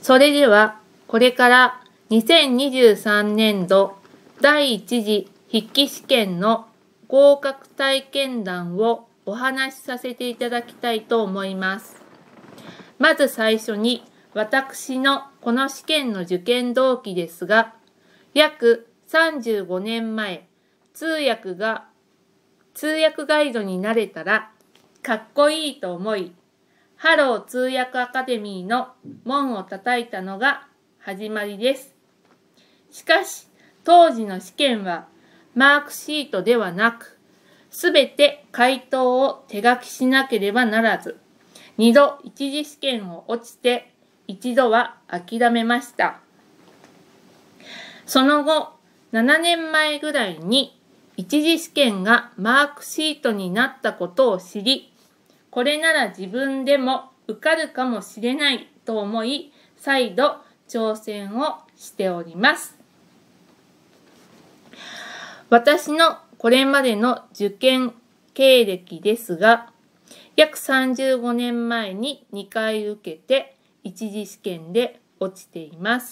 それでは、これから2023年度第一次筆記試験の合格体験談をお話しさせていただきたいと思います。まず最初に、私のこの試験の受験動機ですが、約35年前、通訳ガイドになれたらかっこいいと思い、ハロー通訳アカデミーの門を叩いたのが始まりです。しかし、当時の試験はマークシートではなく、すべて回答を手書きしなければならず、2度一次試験を落ちて、一度は諦めました。その後、7年前ぐらいに一次試験がマークシートになったことを知り、これなら自分でも受かるかもしれないと思い、再度挑戦をしております。私のこれまでの受験経歴ですが、約35年前に2回受けて一次試験で落ちています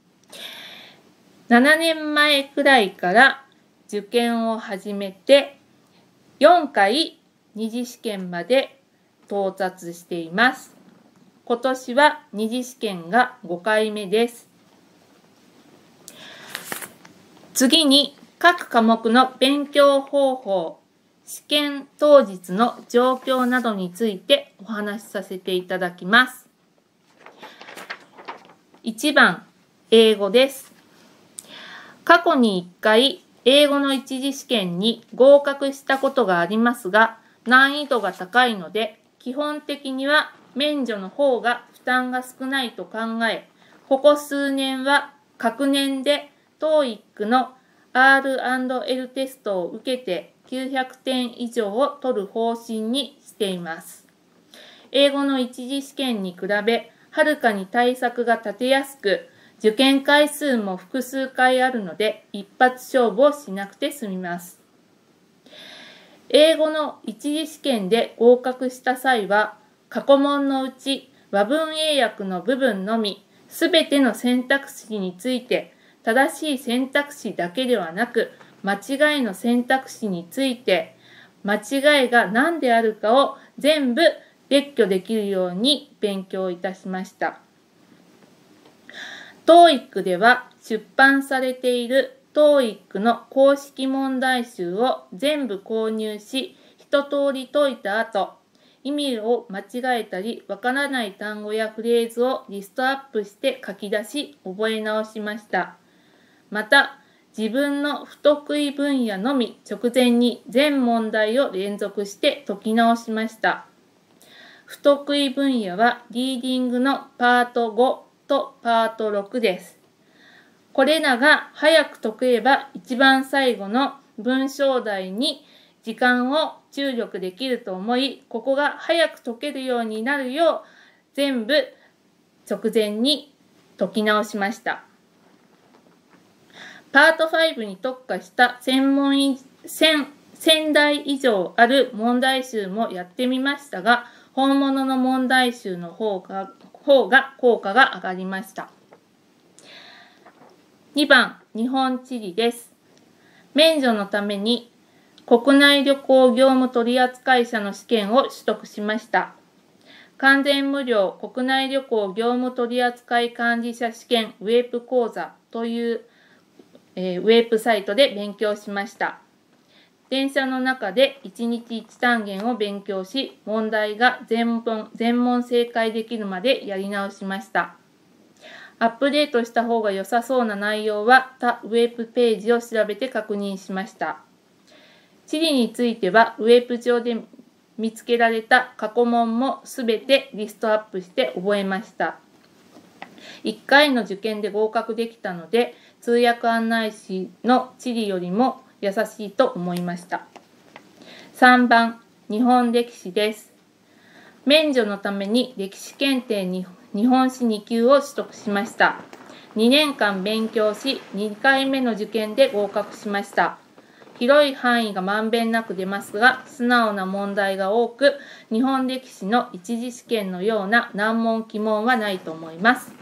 。7年前くらいから受験を始めて4回二次試験まで到達しています。今年は二次試験が5回目です。次に各科目の勉強方法、試験当日の状況などについてお話しさせていただきます。1番、英語です。過去に1回英語の一次試験に合格したことがありますが、難易度が高いので、基本的には免除の方が負担が少ないと考え、ここ数年は各年で TOEIC の R&L テストを受けて900点以上を取る方針にしています。英語の一次試験に比べ、はるかに対策が立てやすく、受験回数も複数回あるので、一発勝負をしなくて済みます。英語の一次試験で合格した際は、過去問のうち和文英訳の部分のみ、すべての選択肢について、正しい選択肢だけではなく、間違いの選択肢について、間違いが何であるかを全部列挙できるように勉強いたしました。TOEIC では出版されている TOEIC の公式問題集を全部購入し、一通り解いた後、意味を間違えたりわからない単語やフレーズをリストアップして書き出し、覚え直しました。また、自分の不得意分野のみ直前に全問題を連続して解き直しました。不得意分野はリーディングのパート5とパート6です。これらが早く解ければ一番最後の文章題に時間を注力できると思い、ここが早く解けるようになるよう全部直前に解き直しました。パート5に特化した1000題以上ある問題集もやってみましたが、本物の問題集の方が効果が上がりました。2番、日本地理です。免除のために国内旅行業務取扱者の試験を取得しました。完全無料国内旅行業務取扱管理者試験ウェブ講座という、ウェブサイトで勉強しました。電車の中で1日1単元を勉強し、問題が全問正解できるまでやり直しました。アップデートした方が良さそうな内容は他ウェブページを調べて確認しました。地理についてはウェブ上で見つけられた過去問もすべてリストアップして覚えました。1回の受験で合格できたので、通訳案内士の地理よりも優しいと思いました。3番、日本歴史です。免除のために歴史検定に日本史2級を取得しました。2年間勉強し、2回目の受験で合格しました。広い範囲がまんべんなく出ますが、素直な問題が多く、日本歴史の一次試験のような難問奇問はないと思います。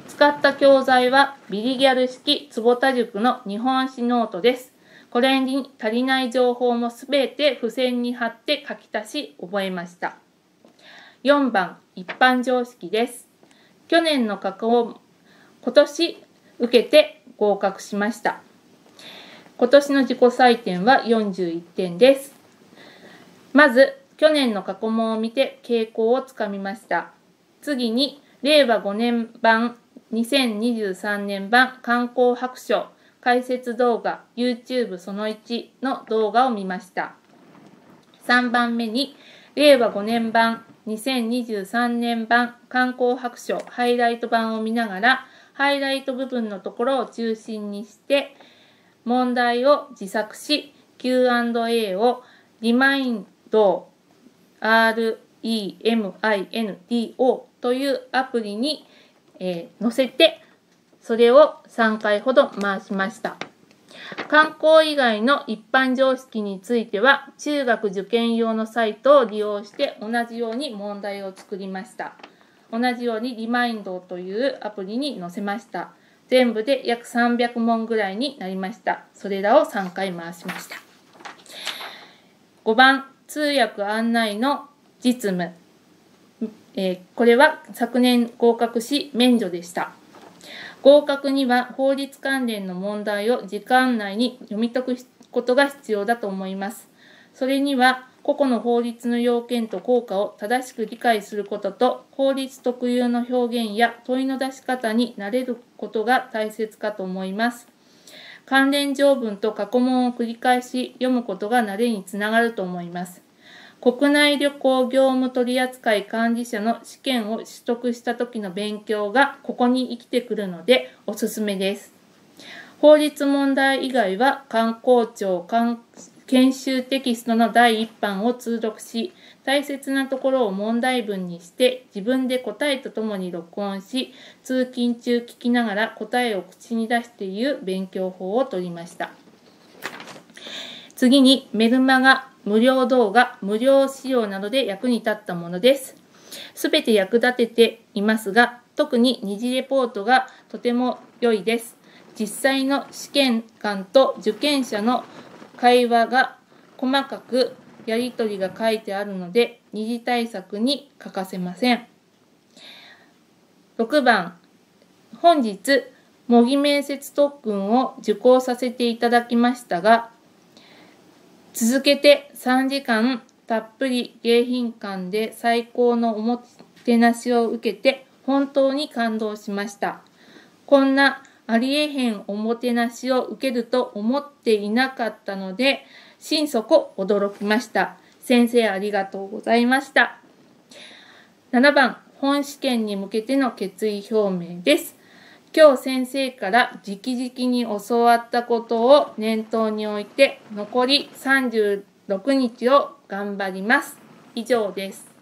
使った教材はビリギャル式坪田塾の日本史ノートです。これに足りない情報もすべて付箋に貼って書き足し覚えました。4番、一般常識です。去年の過去を今年受けて合格しました。今年の自己採点は41点です。まず、去年の過去問を見て傾向をつかみました。次に、令和5年版、2023年版観光白書解説動画 YouTube その1の動画を見ました。3番目に、令和5年版、2023年版観光白書ハイライト版を見ながら、ハイライト部分のところを中心にして、問題を自作し、Q&A をリマインド REMINDO というアプリに、載せて、それを3回ほど回しました。観光以外の一般常識については、中学受験用のサイトを利用して同じように問題を作りました。同じようにリマインドというアプリに載せました。全部で約300問ぐらいになりました。それらを3回回しました。5番、通訳案内の実務。これは昨年合格し免除でした。合格には法律関連の問題を時間内に読み解くことが必要だと思います。それには個々の法律の要件と効果を正しく理解することと、法律特有の表現や問いの出し方に慣れることが大切かと思います。関連条文と過去問を繰り返し読むことが慣れにつながると思います。国内旅行業務取扱管理者の試験を取得した時の勉強がここに生きてくるのでおすすめです。法律問題以外は観光庁研修テキストの第1版を通読し、大切なところを問題文にして自分で答えとともに録音し、通勤中聞きながら答えを口に出して言う勉強法を取りました。次にメルマガ、無料動画、無料使用などで役に立ったものです。すべて役立てていますが、特に二次レポートがとても良いです。実際の試験官と受験者の会話が細かくやり取りが書いてあるので、二次対策に欠かせません。6番、本日、模擬面接特訓を受講させていただきましたが、続けて3時間たっぷり迎賓館で最高のおもてなしを受けて本当に感動しました。こんなありえへんおもてなしを受けると思っていなかったので、心底驚きました。先生ありがとうございました。7番、本試験に向けての決意表明です。今日先生から直々に教わったことを念頭に置いて、残り36日を頑張ります。以上です。